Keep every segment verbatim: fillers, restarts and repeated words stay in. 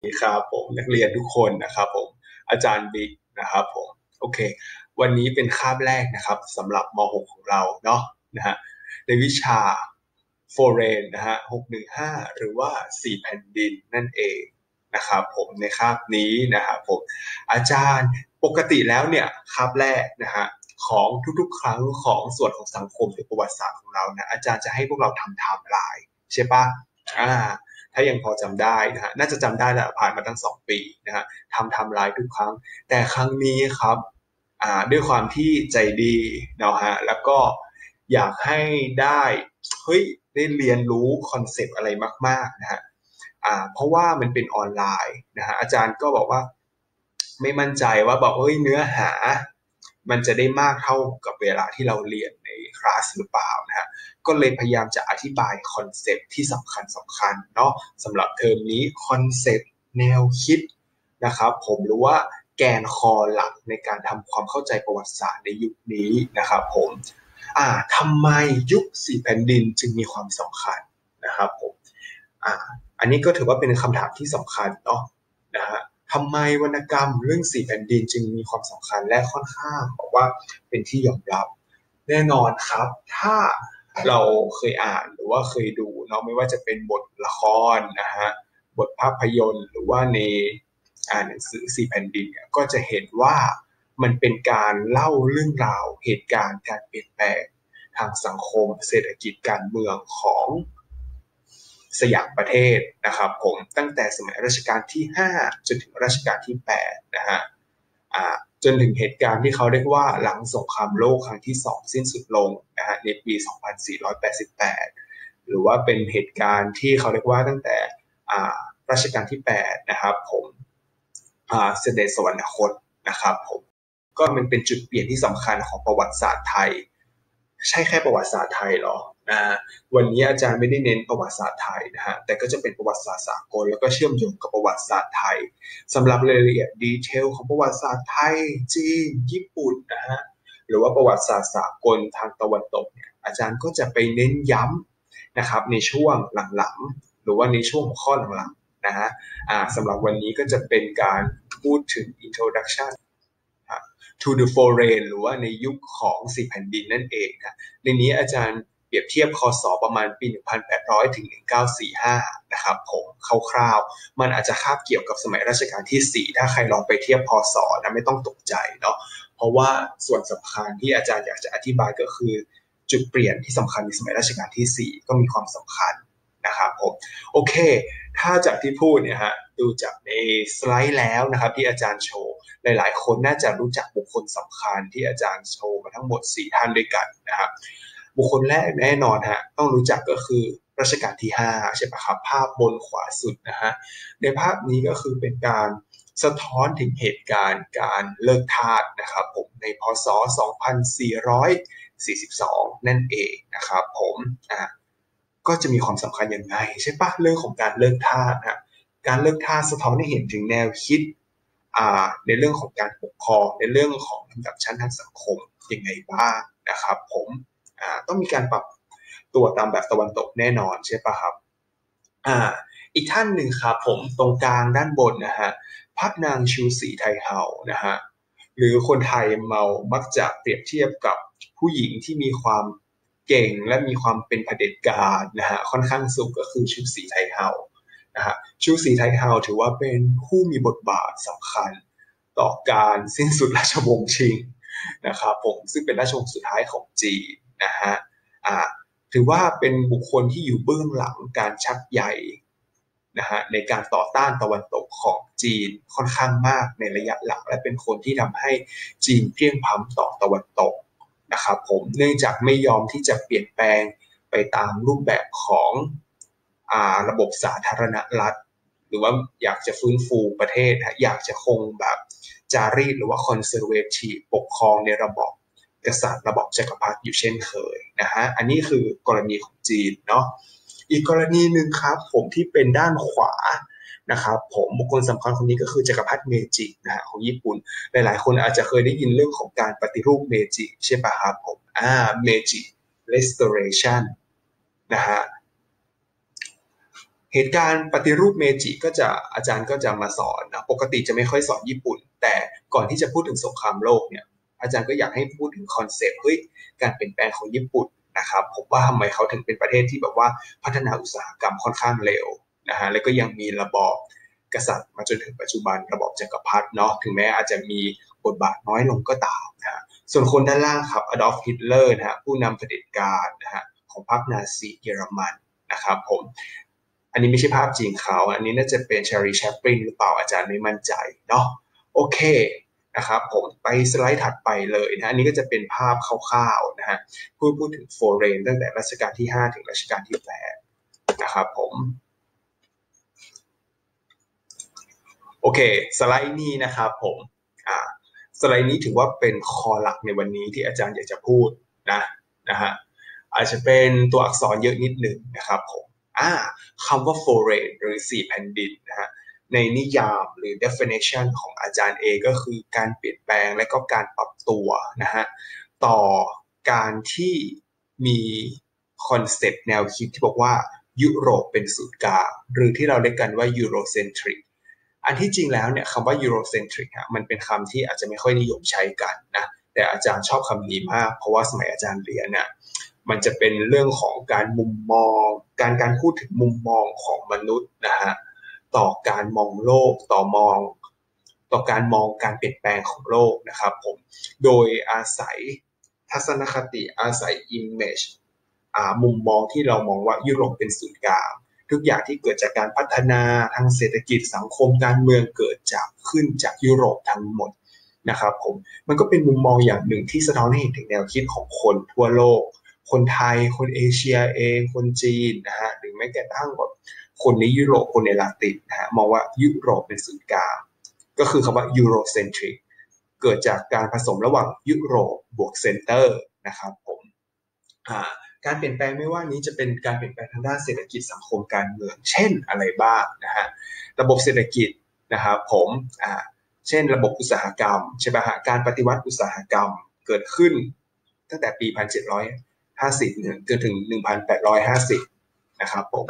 ครับผมนักเรียนทุกคนนะครับผมอาจารย์บิ๊กนะครับผมโอเควันนี้เป็นคาบแรกนะครับสำหรับม .หก ของเราเนาะนะฮะในวิชา Foreign นะฮะหกหนึ่งห้าหรือว่าสี่แผ่นดินนั่นเองนะครับผมในคาบนี้นะครับผมอาจารย์ปกติแล้วเนี่ยคาบแรกนะฮะของทุกๆครั้งของส่วนของสังคมหรือประวัติศาสตร์ของเรานะอาจารย์จะให้พวกเราทำไทม์ไลน์ใช่ปะอ่า ถ้ายังพอจำได้นะฮะน่าจะจำได้แล้วผ่านมาตั้งสองปีนะฮะทำไทม์ไลน์ทุกครั้งแต่ครั้งนี้ครับอ่าด้วยความที่ใจดีเนาะฮะแล้วก็อยากให้ได้เฮ้ยได้เรียนรู้คอนเซปต์อะไรมากๆนะฮะอ่าเพราะว่ามันเป็นออนไลน์นะฮะอาจารย์ก็บอกว่าไม่มั่นใจว่าบอกเฮ้ยเนื้อหามันจะได้มากเท่ากับเวลาที่เราเรียนในคลาสหรือเปล่านะฮะ ก็เลยพยายามจะอธิบายคอนเซปต์ที่สำคัญสำคัญเนาะสำหรับเทอมนี้คอนเซปต์แนวคิดนะครับผมหรือว่าแกนคอหลักในการทำความเข้าใจประวัติศาสตร์ในยุคนี้นะครับผมอ่าทำไมยุคสี่แผ่นดินจึงมีความสำคัญนะครับผมอ่าอันนี้ก็ถือว่าเป็นคำถามที่สำคัญเนาะนะฮะทำไมวรรณกรรมเรื่องสี่แผ่นดินจึงมีความสำคัญและค่อนข้างบอกว่าเป็นที่ยอมรับแน่นอนครับถ้า เราเคยอ่านหรือว่าเคยดูเนาะไม่ว่าจะเป็นบทละครนะฮะบทภาพยนตร์หรือว่าในอ่านหนังสือสี่แผ่นดินเนี่ยก็จะเห็นว่ามันเป็นการเล่าเรื่องราวเหตุการณ์การเปลี่ยนแปลงทางสังคมเศรษฐกิจการเมืองของสยามประเทศนะครับผมตั้งแต่สมัยรัชกาลที่ห้าจนถึงรัชกาลที่แปดนะฮะ อ่าจนถึงเหตุการณ์ที่เขาเรียกว่าหลังสงครามโลกครั้งที่สองสิ้นสุดลงนะฮะในปีสองพันสี่ร้อยแปดสิบแปดหรือว่าเป็นเหตุการณ์ที่เขาเรียกว่าตั้งแต่อ่ารัชกาลที่แปดนะครับผมอ่าเสด็จสวรรคตนะครับผมก็มันเป็นจุดเปลี่ยนที่สำคัญของประวัติศาสตร์ไทยใช่แค่ประวัติศาสตร์ไทยหรอนะวันนี้อาจารย์ไม่ได้เน้นประวัติศาสตร์ไทยนะฮะแต่ก็จะเป็นประวัติศาสตร์สากลแล้วก็เชื่อมโยงกับประวัติศาสตร์ไทย สำหรับรายละเอียดดีเทลของประวัติศาสตร์ไทยจีนญี่ปุ่นนะฮะหรือว่าประวัติศาสตร์สากลทางตะวันตกเนี่ยอาจารย์ก็จะไปเน้นย้ำนะครับในช่วงหลังๆหรือว่าในช่วงหัวข้อหลังๆนะฮะอ่าสำหรับวันนี้ก็จะเป็นการพูดถึง introduction to the foreign หรือว่าในยุคของสี่แผ่นดินนั่นเองนะในนี้อาจารย์เปรียบเทียบคศประมาณปีหนึ่งพันแปดร้อยถึงหนึ่งพันเก้าร้อยสี่สิบห้านะครับผมคร่าวๆมันอาจจะคาบเกี่ยวกับสมัยรัชกาลที่สี่ถ้าใครลองไปเทียบพศนะไม่ต้องตกใจเนาะเพราะว่าส่วนสำคัญที่อาจารย์อยากจะอธิบายก็คือจุดเปลี่ยนที่สำคัญในสมัยรัชกาลที่สี่ก็มีความสำคัญนะครับผมโอเคถ้าจากที่พูดเนี่ยฮะดูจากในสไลด์แล้วนะครับที่อาจารย์โชว์ หลายๆคนน่าจะรู้จักบุคคลสำคัญที่อาจารย์โชว์มาทั้งหมดสี่ท่านด้วยกันนะครับบุคคลแรกแน่นอนฮะต้องรู้จักก็คือรัชกาลที่ห้าใช่ปะครับภาพบนขวาสุดนะฮะในภาพนี้ก็คือเป็นการสะท้อนถึงเหตุการณ์การเลิกทาสนะครับผมในพศสองพันสี่ร้อยสี่สิบสองนั่นเองนะครับผมอ่ะก็จะมีความสำคัญยังไงใช่ปะเรื่องของการเลิกทาสนะการเลิกทาสสะท้อนให้เห็นถึงแนวคิด อ่าในเรื่องของการปกครองในเรื่องของลำดับชั้นทางสังคมยังไงบ้างนะครับผมอ่าต้องมีการปรับตัวตามแบบตะวันตกแน่นอนใช่ปะครับอ่าอีกท่านหนึ่งครับผมตรงกลางด้านบนนะฮะพระนางชูศรีไทยเฮานะฮะหรือคนไทยเมามักจะเปรียบเทียบกับผู้หญิงที่มีความเก่งและมีความเป็นเผด็จการนะฮะค่อนข้างสูงก็คือชูศรีไทยเฮา นะฮะชูศรีไทยเฮาถือว่าเป็นผู้มีบทบาทสำคัญต่อการสิ้นสุดราชวงศ์ชิงนะครับผมซึ่งเป็นราชวงศ์สุดท้ายของจีนนะฮะอ่าถือว่าเป็นบุคคลที่อยู่เบื้องหลังการชักใยนะฮะในการต่อต้านตะวันตกของจีนค่อนข้างมากในระยะหลังและเป็นคนที่ทำให้จีนเพลียงพล้ำต่อตะวันตกนะครับผมเนื่องจากไม่ยอมที่จะเปลี่ยนแปลงไปตามรูปแบบของ ระบบสาธารณรัฐหรือว่าอยากจะฟื้นฟูประเทศอยากจะคงแบบจารีตหรือว่าคอนเซอร์เวทีฟปกครองในระบอบกษัตริย์ระบอบจักรพรรดิอยู่เช่นเคยนะฮะอันนี้คือกรณีของจีนเนาะอีกกรณีหนึ่งครับผมที่เป็นด้านขวานะครับผมบุคคลสำคัญคนนี้ก็คือจักรพรรดิเมจินะฮะของญี่ปุ่นหลายๆคนอาจจะเคยได้ยินเรื่องของการปฏิรูปเมจิใช่ปะครับผมอ่าเมจิ restoration นะฮะเหตุการณ์ปฏิรูปเมจิก็จะอาจารย์ก็จะมาสอนนะปกติจะไม่ค่อยสอนญี่ปุ่นแต่ก่อนที่จะพูดถึงสงครามโลกเนี่ยอาจารย์ก็อยากให้พูดถึงคอนเซปต์เฮ้ยการเปลี่ยนแปลงของญี่ปุ่นนะครับผมว่าทำไมเขาถึงเป็นประเทศที่แบบว่าพัฒนาอุตสาหกรรมค่อนข้างเร็วนะฮะแล้วก็ยังมีระบอบกษัตริย์มาจนถึงปัจจุบันระบอบจักรพรรดิเนาะถึงแม้อาจจะมีบทบาทน้อยลงก็ตามนะฮะส่วนคนด้านล่างครับอดอล์ฟฮิตเลอร์นะฮะผู้นำเผด็จการนะฮะของพรรคนาซีเยอรมันนะครับผมอันนี้ไม่ใช่ภาพจริงเขาอันนี้น่าจะเป็นชารีแชปลินหรือเปล่าอาจารย์ไม่มั่นใจเนาะโอเคนะครับผมไปสไลด์ถัดไปเลยนะอันนี้ก็จะเป็นภาพคร่าวๆนะฮะพูดพูดถึงโฟเรนตั้งแต่รัชกาลที่ห้าถึงรัชกาลที่แปดนะครับผมโอเคสไลด์นี้นะครับผมอ่าสไลด์นี้ถือว่าเป็นคอหลักในวันนี้ที่อาจารย์อยากจะพูดนะนะฮะอาจจะเป็นตัวอักษรเยอะนิดหนึ่งนะครับผมอ่าคำว่า foreign หรือสี่แผ่นดินนะฮะในนิยามหรือ definition ของอาจารย์เองก็คือการเปลี่ยนแปลงและก็การปรับตัวนะฮะต่อการที่มีคอนเซปต์แนวคิดที่บอกว่ายุโรปเป็นศูนย์กลางหรือที่เราเรียกกันว่า Eurocentric อันที่จริงแล้วเนี่ยคำว่า Eurocentric ฮะมันเป็นคำที่อาจจะไม่ค่อยนิยมใช้กันนะแต่อาจารย์ชอบคำนี้มากเพราะว่าสมัยอาจารย์เรียนเนี่ยมันจะเป็นเรื่องของการมุมมองการการพูดถึงมุมมองของมนุษย์นะฮะต่อการมองโลกต่อมองต่อการมองการเปลี่ยนแปลงของโลกนะครับผมโดยอาศัยทัศนคติอาศัย image อ่ามุมมองที่เรามองว่ายุโรปเป็นศูนย์กลางทุกอย่างที่เกิดจากการพัฒนาทางเศรษฐกิจสังคมการเมืองเกิดจากขึ้นจากยุโรปทั้งหมดนะครับผมมันก็เป็นมุมมองอย่างหนึ่งที่สะท้อนให้เห็นถึงแนวคิดของคนทั่วโลกคนไทยคนเอเชียเองคนจีนนะฮะหรือแม้กระทั่งแบบคนในยุโรปคนในลาตินนะฮะมองว่ายุโรปเป็นศูนย์กลางก็คือคำว่า Eurocentric เกิดจากการผสมระหว่างยุโรปบวกเซนเตอร์นะครับผมอ่าการเปลี่ยนแปลงไม่ว่านี้จะเป็นการเปลี่ยนแปลงทางด้านเศรษฐกิจสังคมการเมืองเช่นอะไรบ้างนะฮะระบบเศรษฐกิจนะครับผมอ่าเช่นระบบอุตสาหกรรมใช่ไหมฮะการปฏิวัติอุตสาหกรรมเกิดขึ้นตั้งแต่ปีหนึ่งพันเจ็ดร้อยห้าสิบจนถึงหนึ่งพันแปดร้อยห้าสิบนะครับผม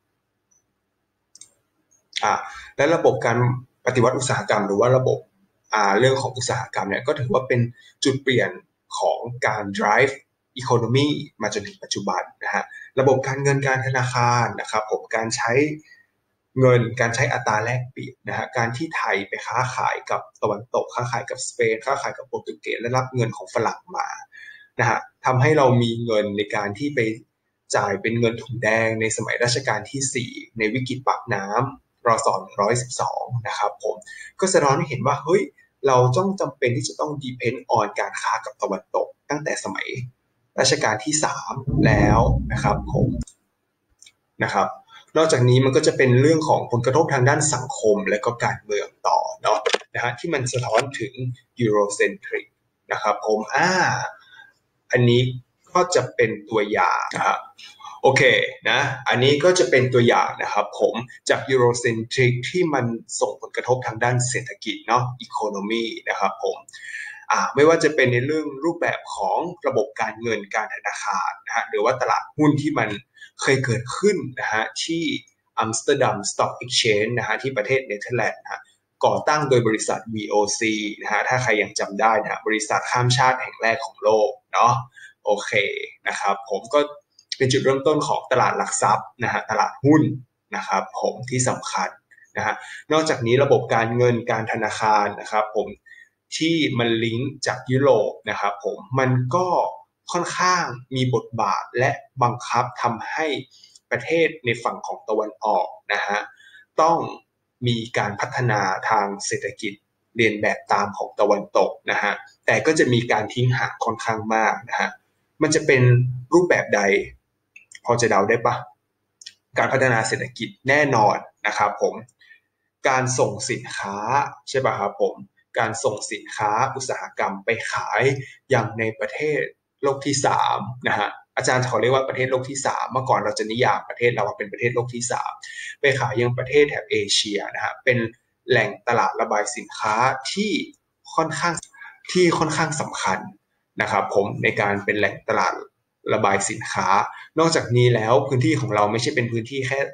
อ่าและระบบการปฏิวัติอุตสาหกรรมหรือว่าระบบอ่าเรื่องของอุตสาหกรรมเนี่ยก็ถือว่าเป็นจุดเปลี่ยนของการ drive economy มาจนถึงปัจจุบันนะฮะระบบการเงินการธนาคารนะครับผมการใช้เงินการใช้อัตราแลกเปลี่ยนนะฮะการที่ไทยไปค้าขายกับตะวันตกค้าขายกับสเปนค้าขายกับโปรตุเกสและรับเงินของฝรั่งมานะฮะทำให้เรามีเงินในการที่ไปจ่ายเป็นเงินถุงแดงในสมัยรัชกาลที่สี่ในวิกฤตปากน้ำรอ สองร้อยสิบสองนะครับผมก็สะท้อนให้เห็นว่าเฮ้ยเราต้องจำเป็นที่จะต้อง depend on การค้ากับตะวันตกตั้งแต่สมัยรัชกาลที่สามแล้วนะครับผมนะครับนอกจากนี้มันก็จะเป็นเรื่องของผลกระทบทางด้านสังคมและก็การเมืองต่อเนาะนะฮะที่มันสะท้อนถึง Eurocentric นะครับผมอ่าอันนี้ก็จะเป็นตัวอย่างนะครับโอเคนะอันนี้ก็จะเป็นตัวอย่างนะครับผมจาก Eurocentric ที่มันส่งผลกระทบทางด้านเศรษฐกิจเนาะ economy นะครับผมอ่าไม่ว่าจะเป็นในเรื่องรูปแบบของระบบการเงินการธนาคารนะฮะหรือว่าตลาดหุ้นที่มันเคยเกิดขึ้นนะฮะที่อัมสเตอร์ดัมสต็อกเอ็กชแนนจ์นะฮะที่ประเทศเนเธอร์แลนด์นะฮะก่อตั้งโดยบริษัท วี โอ ซี นะฮะถ้าใครยังจำได้นะบริษัทข้ามชาติแห่งแรกของโลกเนาะโอเคนะครับผมก็เป็นจุดเริ่มต้นของตลาดหลักทรัพย์นะฮะตลาดหุ้นนะครับผมที่สำคัญนะฮะนอกจากนี้ระบบการเงินการธนาคารนะครับผมที่มันลิงก์จากยุโรปนะครับผมมันก็ค่อนข้างมีบทบาทและบังคับทำให้ประเทศในฝั่งของตะวันออกนะฮะต้องมีการพัฒนาทางเศรษฐกิจเรียนแบบตามของตะวันตกนะฮะแต่ก็จะมีการทิ้งห่างค่อนข้างมากนะฮะมันจะเป็นรูปแบบใดพอจะเดาได้ปะการพัฒนาเศรษฐกิจแน่นอนนะครับผมการส่งสินค้าใช่ป่ะครับผมการส่งสินค้าอุตสาหกรรมไปขายอย่างในประเทศโลกที่สามนะฮะอาจารย์เขาเรียกว่าประเทศโลกที่สามเมื่อก่อนเราจะนิยามประเทศเราว่าเป็นประเทศโลกที่สามไปขายยังประเทศแถบเอเชียนะฮะเป็นแหล่งตลาดระบายสินค้าที่ค่อนข้างที่ค่อนข้างสำคัญนะครับผมในการเป็นแหล่งตลาดระบายสินค้านอกจากนี้แล้วพื้นที่ของเราไม่ใช่เป็นพื้นที่แค่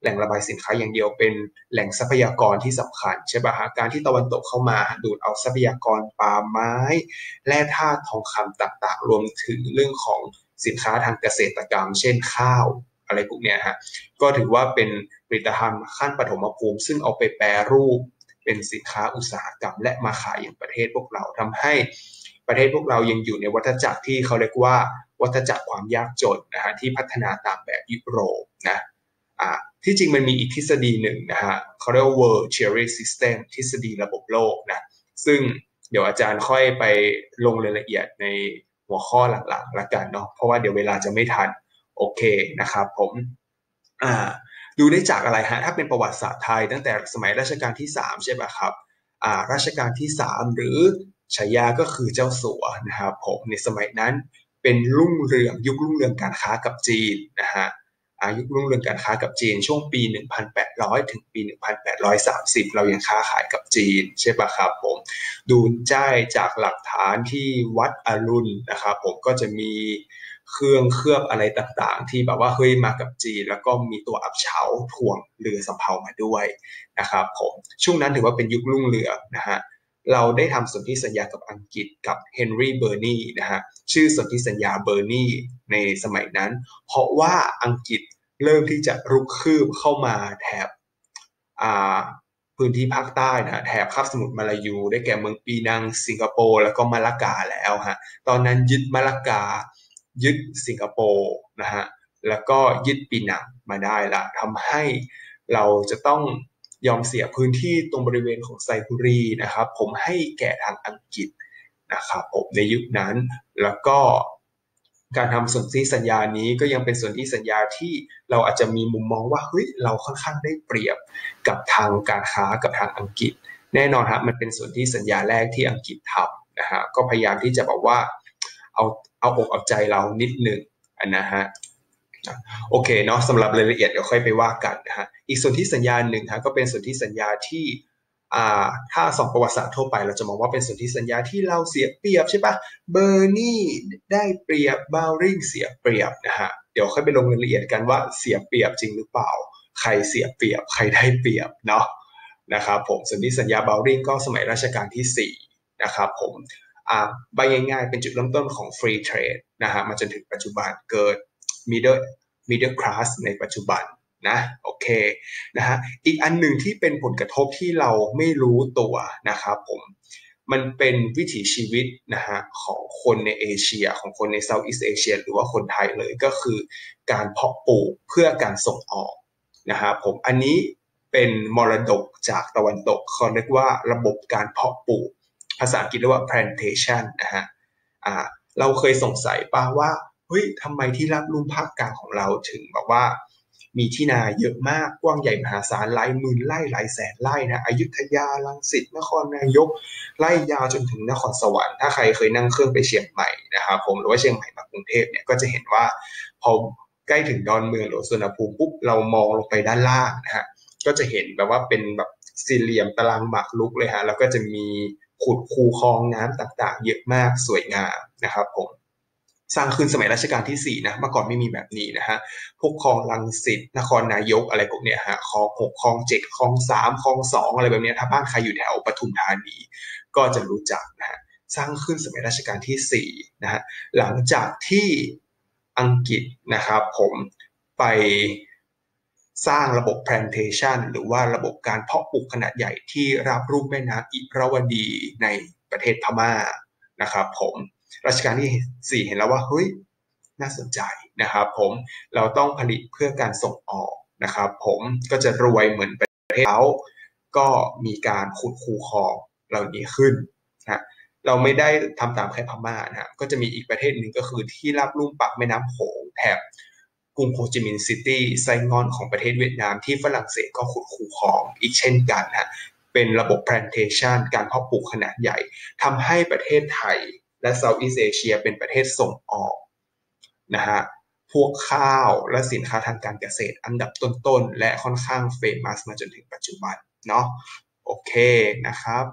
แหล่งระบายสินค้าอย่างเดียวเป็นแหล่งทรัพยากรที่สำคัญใช่ป่ะฮะการที่ตะวันตกเข้ามาดูดเอาทรัพยากรป่าไม้แร่ธาตุทองคำต่างๆรวมถึงเรื่องของสินค้าทางเกษตรกรรมเช่นข้าวอะไรพวกเนี้ยฮะก็ถือว่าเป็นผลิตภัณฑ์ขั้นปฐมภูมิซึ่งเอาไปแปรรูปเป็นสินค้าอุตสาหกรรมและมาขายอย่างประเทศพวกเราทำให้ประเทศพวกเรายังอยู่ในวัฏจักรที่เขาเรียกว่าวัฏจักรความยากจนนะฮะที่พัฒนาตามแบบยุโรปนะอ่าที่จริงมันมีอีกทฤษฎีหนึ่งนะฮะเขาเรียกว่า World Theory System ทฤษฎีระบบโลกนะซึ่งเดี๋ยวอาจารย์ค่อยไปลงรายละเอียดในหัวข้อหลังๆละกันเนาะเพราะว่าเดี๋ยวเวลาจะไม่ทันโอเคนะครับผมอ่าดูได้จากอะไรฮะถ้าเป็นประวัติศาสตร์ไทยตั้งแต่สมัยรัชกาลที่สามใช่ป่ะครับอ่ารัชกาลที่สามหรือฉายาก็คือเจ้าสัวนะครับผมในสมัยนั้นเป็นรุ่งเรืองยุครุ่งเรืองการค้ากับจีนนะฮะอายุครุ่งเรืองการค้ากับจีนช่วงปีหนึ่งพันแปดร้อยถึงปีหนึ่งพันแปดร้อยสามสิบเรายังค้าขายกับจีนใช่ป่ะครับผมดูได้จากหลักฐานที่วัดอรุณนะครับผมก็จะมีเครื่องเคลือบอะไรต่างๆที่แบบว่าเฮ้ยมากับจีนแล้วก็มีตัวอับเฉาถ่วงเรือสำเภามาด้วยนะครับผมช่วงนั้นถือว่าเป็นยุครุ่งเรืองนะฮะเราได้ทำสนธิสัญญากับอังกฤษกับเฮนรี่เบอร์นีนะฮะชื่อสนธิสัญญาเบอร์นีในสมัยนั้นเพราะว่าอังกฤษเริ่มที่จะรุกคืบเข้ามาแถบอ่าพื้นที่ภาคใต้นะแถบคาบสมุทรมาลายูได้แก่เมืองปีนังสิงคโปร์แล้วก็มาลากาแล้วฮะตอนนั้นยึดมาลากายึดสิงคโปร์นะฮะแล้วก็ยึดปีนังมาได้ละทำให้เราจะต้องยอมเสียพื้นที่ตรงบริเวณของไซบูรีนะครับผมให้แก่ทางอังกฤษนะครับผมในยุคนั้นแล้วก็การทำสนธิสัญญานี้ก็ยังเป็นสนธิสัญญาที่เราอาจจะมีมุมมองว่าเฮ้ยเราค่อนข้างได้เปรียบกับทางการค้ากับทางอังกฤษแน่นอนครับมันเป็นสนธิสัญญาแรกที่อังกฤษทำนะฮะก็พยายามที่จะบอกว่าเอาเอาอกเอาใจเรานิดหนึ่งนะฮะโอเคเนาะสำหรับรายละเอียดเดี๋ยวค่อยไปว่ากันนะฮะอีกสนธิสัญญาหนึ่งฮะก็เป็นสนธิสัญญาที่อ่าถ้าสองประวัติศาสตร์ทั่วไปเราจะมองว่าเป็นสนธิสัญญาที่เราเสียเปรียบใช่ปะเบอร์นี่ได้เปรียบบาวริงเสียเปรียบนะฮะเดี๋ยวค่อยไปลงรายละเอียดกันว่าเสียเปรียบจริงหรือเปล่าใครเสียเปรียบใครได้เปรียบเนาะนะครับผมสนธิสัญญาบาวริงก็สมัยรัชกาลที่สี่นะครับผมอ่าใบง่ายๆเป็นจุดเริ่มต้นของ free trade นะฮะมาจนถึงปัจจุบันเกิด middle middle class ในปัจจุบันนะโอเคนะฮะอีกอันหนึ่งที่เป็นผลกระทบที่เราไม่รู้ตัวนะครับผมมันเป็นวิถีชีวิตนะฮะของคนในเอเชียของคนในเซาท์อีสต์เอเชียหรือว่าคนไทยเลยก็คือการเพาะปลูกเพื่อการส่งออกนะฮะผมอันนี้เป็นมรดกจากตะวันตกเขาเรียกว่าระบบการเพาะปลูกภาษาอังกฤษเรียกว่า plantation นะฮะอ่าเราเคยสงสัยป่ะว่าเฮ้ยทำไมที่ราบลุ่มภาคกลางของเราถึงแบบว่ามีที่นาเยอะมากกว้างใหญ่มหาศาลหลายหมื่นไร่หลายแสนไร่นะอยุธยารังสิตนครนายกไล่ยาวจนถึงนครสวรรค์ถ้าใครเคยนั่งเครื่องไปเชียงใหม่นะครับผมหรือว่าเชียงใหม่มากรุงเทพเนี่ยก็จะเห็นว่าพอใกล้ถึงดอนเมืองหรือสุวรรณภูมิปุ๊บเรามองลงไปด้านล่างนะฮะก็จะเห็นแบบว่าเป็นแบบสี่เหลี่ยมตารางหมากรุกเลยฮะแล้วก็จะมีขุดคูคลองน้ำต่างๆเยอะมากสวยงามนะครับผมสร้างขึ้นสมัยรัชกาลที่สี่นะเมื่อก่อนไม่มีแบบนี้นะฮะพวกคลองรังสิตนครนายกอะไรพวกเนี้ยฮะคลองหกคลองเจ็ดคลองสามคลองสองอะไรแบบนี้ถ้าบ้านใครอยู่แถวปทุมธานีก็จะรู้จักนะฮะสร้างขึ้นสมัยรัชกาลที่สี่นะฮะหลังจากที่อังกฤษนะครับผมไปสร้างระบบ plantation หรือว่าระบบการเพาะปลูกขนาดใหญ่ที่ราบรุ่มแม่น้ำอิระวดีในประเทศพม่านะครับผมรัชกาลที่สี่เห็นแล้วว่าเฮ้ยน่าสนใจนะครับผมเราต้องผลิตเพื่อการส่งออกนะครับผมก็จะรวยเหมือนประเทศเขาก็มีการขุดคูคลองเหล่านี้ขึ้นนะเราไม่ได้ทำตามแค่พม่านะก็จะมีอีกประเทศหนึ่งก็คือที่ราบลุ่มปากแม่น้ำโขงแถบกรุงโฮจิมินห์ซิตี้ไซงอนของประเทศเวียดนามที่ฝรั่งเศสก็ขุดคูคลองอีกเช่นกันนะเป็นระบบ plantation การเพาะปลูกขนาดใหญ่ทำให้ประเทศไทยและ Southeast Asia เป็นประเทศส่งออกนะฮะพวกข้าวและสินค้าทางการเกษตรอันดับต้นๆและค่อนข้างเฟมัสมาจนถึงปัจจุบันเนาะโอเคนะครับ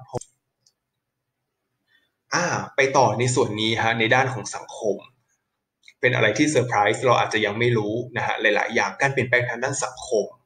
อ่าไปต่อในส่วนนี้ฮะในด้านของสังคมเป็นอะไรที่เซอร์ไพรส์เราอาจจะยังไม่รู้นะฮะหลายๆอย่างการเปลี่ยนแปลงทางด้านสังคม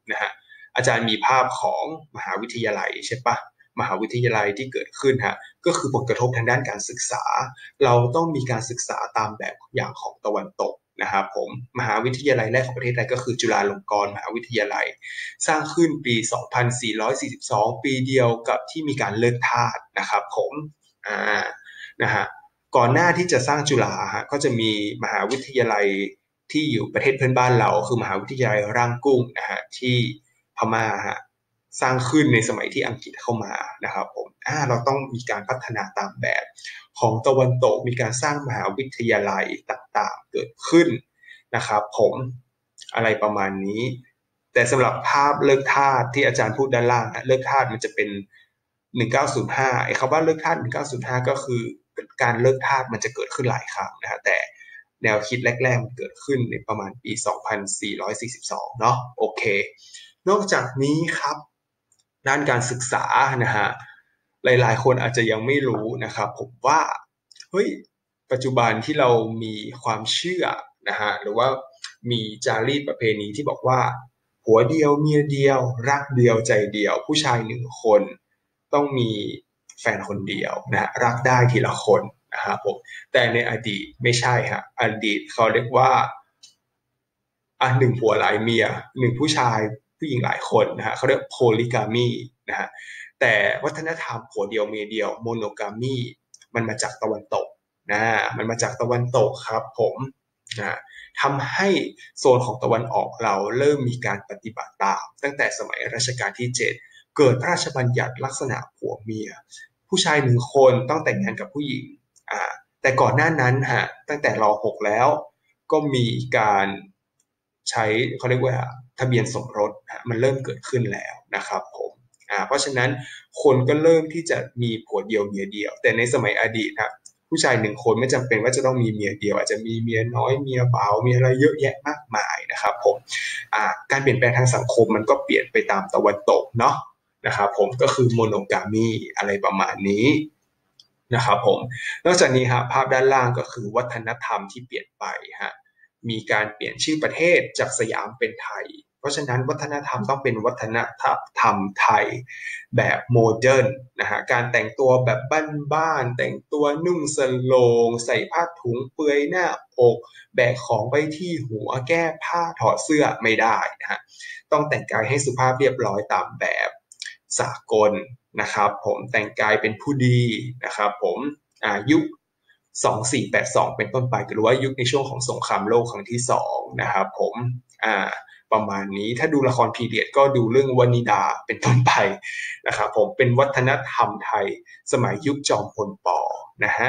นะฮะอาจารย์มีภาพของมหาวิทยาลัยใช่ปะมหาวิทยาลัยที่เกิดขึ้นฮะก็คือผลกระทบทางด้านการศึกษาเราต้องมีการศึกษาตามแบบอย่างของตะวันตกนะครับผมมหาวิทยาลัยแรกของประเทศไทยก็คือจุฬาลงกรณ์มหาวิทยาลัยสร้างขึ้นปีสองพันสี่ร้อยสี่สิบสองปีเดียวกับที่มีการเลิกทาสนะครับผมอ่านะฮะก่อนหน้าที่จะสร้างจุฬาฮะก็จะมีมหาวิทยาลัยที่อยู่ประเทศเพื่อนบ้านเราคือมหาวิทยาลัยร่างกุ้งนะฮะที่พม่าฮะสร้างขึ้นในสมัยที่อังกฤษเข้ามานะครับผมอ่าเราต้องมีการพัฒนาตามแบบของตะวันตกมีการสร้างมหาวิทยาลัยต่างๆเกิดขึ้นนะครับผมอะไรประมาณนี้แต่สำหรับภาพเลิกทาสที่อาจารย์พูดด้านล่างนะเลิกทาสมันจะเป็นหนึ่งเก้าศูนย์ห้าไอ้คำว่าเลิกทาสหนึ่งเก้าศูนย์ห้าก็คือการเลิกทาสมันจะเกิดขึ้นหลายครั้งนะฮะแต่แนวคิดแรกๆมันเกิดขึ้นในประมาณปีสองพันสี่ร้อยสี่สิบสองเนาะโอเคนอกจากนี้ครับด้านการศึกษานะฮะหลายๆคนอาจจะยังไม่รู้นะครับผมว่าเฮ้ยปัจจุบันที่เรามีความเชื่อนะฮะหรือว่ามีจารีตประเพณีที่บอกว่าผัวเดียวเมียเดียวรักเดียวใจเดียวผู้ชายหนึ่งคนต้องมีแฟนคนเดียวนะฮะรักได้ทีละคนนะครับผมแต่ในอดีตไม่ใช่ฮะอดีตเขาเรียกว่าอ่ะหนึ่งผัวหลายเมียหนึ่งผู้ชายผู้หญิงหลายคนนะฮะเขาเรียกโพลิกามีนะฮะแต่วัฒนธรรมผัวเดียวเมียเดียวโมโนกามีมันมาจากตะวันตกนะมันมาจากตะวันตกครับผมนะทำให้โซนของตะวันออกเราเริ่มมีการปฏิบัติตามตั้งแต่สมัยรัชกาลที่เจ็ดเกิดพระราชบัญญัติลักษณะผัวเมียผู้ชายหนึ่งคนต้องแต่งงานกับผู้หญิงอ่าแต่ก่อนหน้านั้นฮะตั้งแต่รหกแล้วก็มีการใช้เขาเรียกว่าทะเบียนสมรสมันเริ่มเกิดขึ้นแล้วนะครับผมอ่าเพราะฉะนั้นคนก็เริ่มที่จะมีผัวเดียวเมียเดียวแต่ในสมัยอดีตครับผู้ชายหนึ่งคนไม่จำเป็นว่าจะต้องมีเมียเดียวอาจจะมีเมียน้อยเมียเบามีอะไรเยอะแยะมากมายนะครับผมอ่าการเปลี่ยนแปลงทางสังคมมันก็เปลี่ยนไปตามตะวันตกเนาะนะครับผมก็คือโมโนกามีอะไรประมาณนี้นะครับผมนอกจากนี้ครับภาพด้านล่างก็คือวัฒนธรรมที่เปลี่ยนไปฮะมีการเปลี่ยนชื่อประเทศจากสยามเป็นไทยเพราะฉะนั้นวัฒนธรรมต้องเป็นวัฒนธรรมไทยแบบโมเดิร์นนะฮะการแต่งตัวแบบบ้านๆแต่งตัวนุ่งสโลงใส่ผ้าถุงเปลือยหน้าอกแบกของไปที่หัวแก้ผ้าถอดเสื้อไม่ได้นะฮะต้องแต่งกายให้สุภาพเรียบร้อยตามแบบสากลนะครับผมแต่งกายเป็นผู้ดีนะครับผมอายุสองพันสี่ร้อยแปดสิบสองเป็นต้นไปหรือว่ายุคในช่วงของสงครามโลกครั้งที่สองนะครับผมอ่าประมาณนี้ถ้าดูละครพีเรียดก็ดูเรื่องวนิดาเป็นต้นไปนะครับผมเป็นวัฒนธรรมไทยสมัยยุคจอมพลป.นะฮะ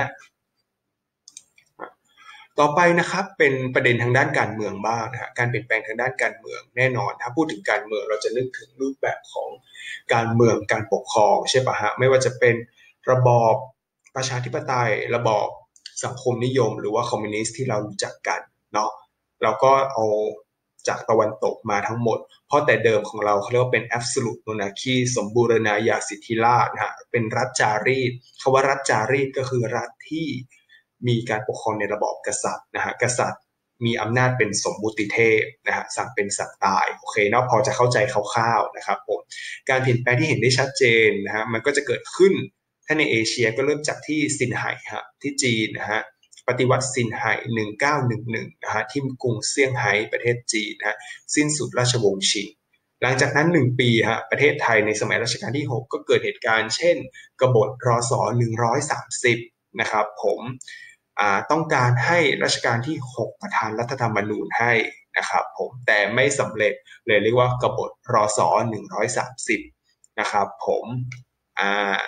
ต่อไปนะครับเป็นประเด็นทางด้านการเมืองบ้างนะฮะการเปลี่ยนแปลงทางด้านการเมืองแน่นอนถ้าพูดถึงการเมืองเราจะนึกถึงรูปแบบของการเมืองการปกครองใช่ปะฮะไม่ว่าจะเป็นระบอบประชาธิปไตยระบอบสังคมนิยมหรือว่าคอมมิวนิสต์ที่เรารู้จักกันเนาะเราก็เอาจากตะวันตกมาทั้งหมดเพราะแต่เดิมของเราเขาเรียกว่าเป็น absolute monarchy สมบูรณาญาสิทธิราชย์นะฮะเป็นรัฐจารีตคำว่ารัฐจารีตก็คือรัฐที่มีการปกครองในระบอบกษัตริย์นะฮะกษัตริย์มีอำนาจเป็นสมมุติเทพนะฮะสั่งเป็นสั่งตายโอเคเนาะพอจะเข้าใจคร่าวๆนะครับผมการเปลี่ยนแปลงที่เห็นได้ชัดเจนนะฮะมันก็จะเกิดขึ้นถ้าในเอเชียก็เริ่มจากที่ซินไห่ฮะที่จีนนะฮะปฏิวัติซินไห่หนึ่งเก้าหนึ่งหนึ่งนะฮะที่กรุงเซี่ยงไฮ้ประเทศจีนนะฮะสิ้นสุดราชวงศ์ชิงหลังจากนั้นหนึ่งปีฮะประเทศไทยในสมัยรัชกาลที่หกก็เกิดเหตุการณ์เช่นกบฏรศหนึ่งร้อยสามสิบนะครับผมต้องการให้รัชกาลที่หกประทานรัฐธรรมนูญให้นะครับผมแต่ไม่สำเร็จเลยเรียกว่ากบฏรศหนึ่งร้อยสามสิบนะครับผมอ่า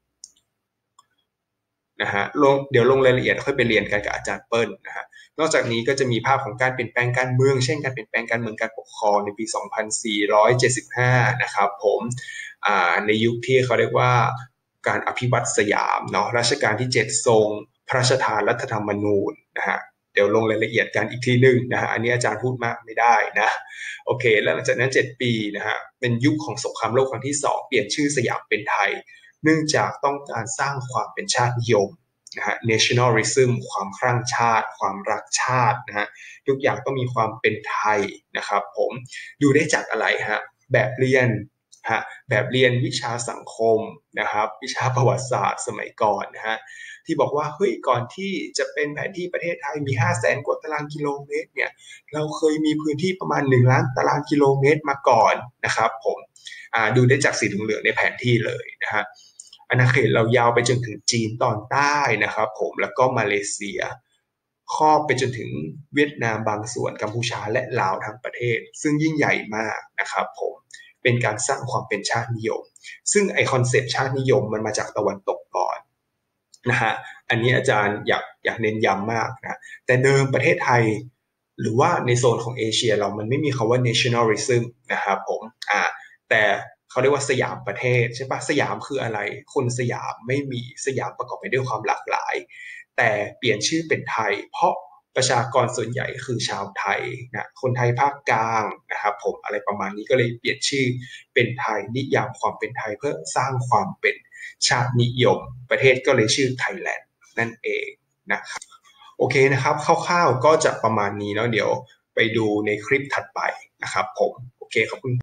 นะฮะลงเดี๋ยวลงรายละเอียดค่อยไปเรียนกันกับอาจารย์เปิ้ลนะฮะนอกจากนี้ก็จะมีภาพของการเปลี่ยนแปลงการเมืองเช่นการเปลี่ยนแปลงการเมืองการปกครองในปีสองพันสี่ร้อยเจ็ดสิบห้านะครับผมอ่าในยุคที่เขาเรียกว่าการอภิวัตสยามเนาะรัชกาลที่เจ็ดทรงพระราชทานรัฐธรรมนูญนะฮะเดี๋ยวลงรายละเอียดกันอีกทีนึงนะฮะอันนี้อาจารย์พูดมากไม่ได้นะโอเคแล้วหลังจากนั้นเจ็ดปีนะฮะเป็นยุคของสงครามโลกครั้งที่สองเปลี่ยนชื่อสยามเป็นไทยเนื่องจากต้องการสร้างความเป็นชาตินิยมนะฮะ nationalism ความครั่งชาติความรักชาตินะฮะทุกอย่างต้องมีความเป็นไทยนะครับผมดูได้จากอะไรฮะแบบเรียนฮะแบบเรียนวิชาสังคมนะครับวิชาประวัติศาสตร์สมัยก่อนนะฮะที่บอกว่าเฮ้ยก่อนที่จะเป็นแผนที่ประเทศไทยมีห้าแสนกว่าตารางกิโลเมตรเนี่ยเราเคยมีพื้นที่ประมาณหนึ่งล้านตารางกิโลเมตรมาก่อนนะครับผมดูได้จากสีเหลืองๆในแผนที่เลยนะฮะอาณาเขตเรายาวไปจนถึงจีนตอนใต้นะครับผมแล้วก็มาเลเซียครอบไปจนถึงเวียดนามบางส่วนกัมพูชาและลาวทั้งประเทศซึ่งยิ่งใหญ่มากนะครับผมเป็นการสร้างความเป็นชาตินิยมซึ่งไอคอนเซปต์ชาตินิยมมันมาจากตะวันตกก่อนนะฮะอันนี้อาจารย์อยากอยากเน้นย้ำมากนะแต่เดิมประเทศไทยหรือว่าในโซนของเอเชียเรามันไม่มีคำว่า nationalism นะครับผมอ่าแต่เขาเรียกว่าสยามประเทศใช่ปะสยามคืออะไรคนสยามไม่มีสยามประกอบไปด้วยความหลากหลายแต่เปลี่ยนชื่อเป็นไทยเพราะประชากรส่วนใหญ่คือชาวไทยนะคนไทยภาคกลางนะครับผมอะไรประมาณนี้ก็เลยเปลี่ยนชื่อเป็นไทยนิยามความเป็นไทยเพื่อสร้างความเป็นชาตินิยมประเทศก็เลยชื่อไทยแลนด์นั่นเองนะครับโอเคนะครับคร่าวๆก็จะประมาณนี้เนาะเดี๋ยวไปดูในคลิปถัดไปนะครับผมโอเคขอบคุณ